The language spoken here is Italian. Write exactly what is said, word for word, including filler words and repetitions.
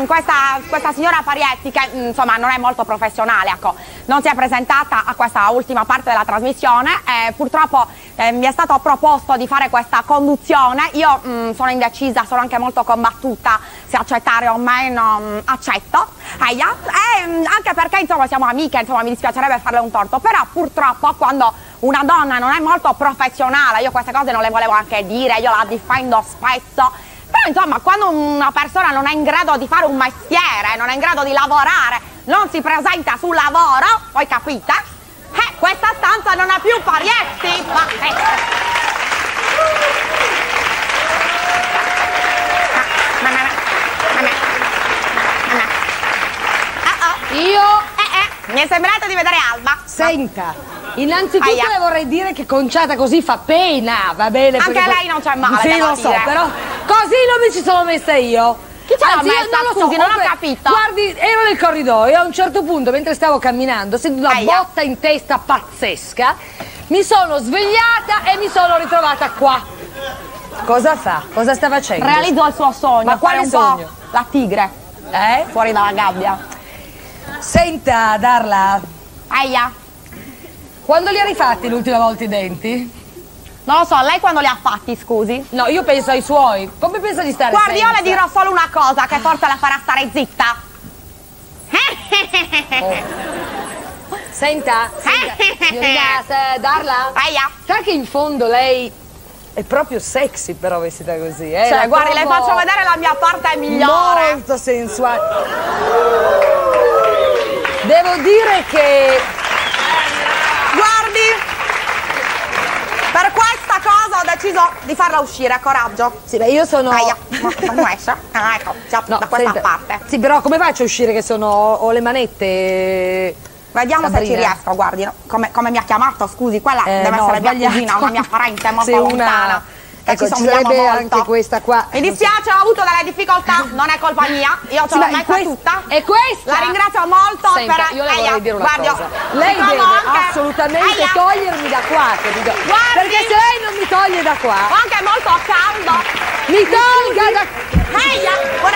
mh, questa, questa signora Parietti, che mh, insomma non è molto professionale, ecco, non si è presentata a questa ultima parte della trasmissione e purtroppo eh, mi è stato proposto di fare questa conduzione. Io mh, sono indecisa, sono anche molto combattuta se accettare o meno. Mh, accetto, Aia. E mh, anche perché insomma siamo amiche, insomma mi dispiacerebbe farle un torto, però purtroppo quando una donna non è molto professionale, io queste cose non le volevo anche dire, io la difendo spesso, però insomma quando una persona non è in grado di fare un mestiere, non è in grado di lavorare, non si presenta sul lavoro, poi capite? Eh, questa stanza non ha più Parietti, ma... Eh. Io... Eh, eh, mi è sembrato di vedere Alba. Senta, innanzitutto Aia. le vorrei dire che conciata così fa pena, va bene? Anche perché... lei non c'è male, Sì, devo lo so, dire. però così non mi ci sono messa io. Chi ce l'ha Anzi, io messa? non lo Scusi, so, non ho comunque, capito. Guardi, ero nel corridoio e a un certo punto, mentre stavo camminando, sento una Aia. botta in testa pazzesca, mi sono svegliata e mi sono ritrovata qua. Cosa fa? Cosa sta facendo? Realizzo il suo sogno. Ma quale fare un sogno? po' la tigre. Eh? Fuori dalla gabbia. Senta, Darla, Aia. quando li ha rifatti l'ultima volta i denti? Non lo so, lei quando li ha fatti, scusi? No, io penso ai suoi. Come pensa di stare Guardi, senza? io le dirò solo una cosa che forse la farà stare zitta. Oh. Senta, senta, signorina eh, Darla, Aia. sa che in fondo lei è proprio sexy però vestita così, eh? Cioè, La guardi, le trovo faccio vedere la mia parte migliore. molto sensuale. Devo dire che... Guardi, per questa cosa ho deciso di farla uscire, coraggio. Sì, beh, io sono... Aia, ma non esce? Ah, ecco, già, No, da questa senta, parte. Sì, però come faccio a uscire che sono... ho le manette... Vediamo se ci Sabrina. riesco, guardi, no? come, come mi ha chiamato, scusi, quella Eh, deve no, essere mia sbagliato. cugina, una mia parente molto Sì, una- lontana. Che Ecco, ci ci somigliamo sarebbe molto. anche questa qua. Mi dispiace, ho avuto delle difficoltà, non è colpa mia, io ce Sì, l'ho ma messa quest- tutta. è questa? La ringrazio molto. Senta, per... io le Aia, vorrei dire una guardi, cosa. Lei siccome deve ho anche... assolutamente Aia. togliermi da qua, capito? Guardi. Perché se lei non mi toglie da qua, Ho anche molto caldo. mi tolga da... Aia,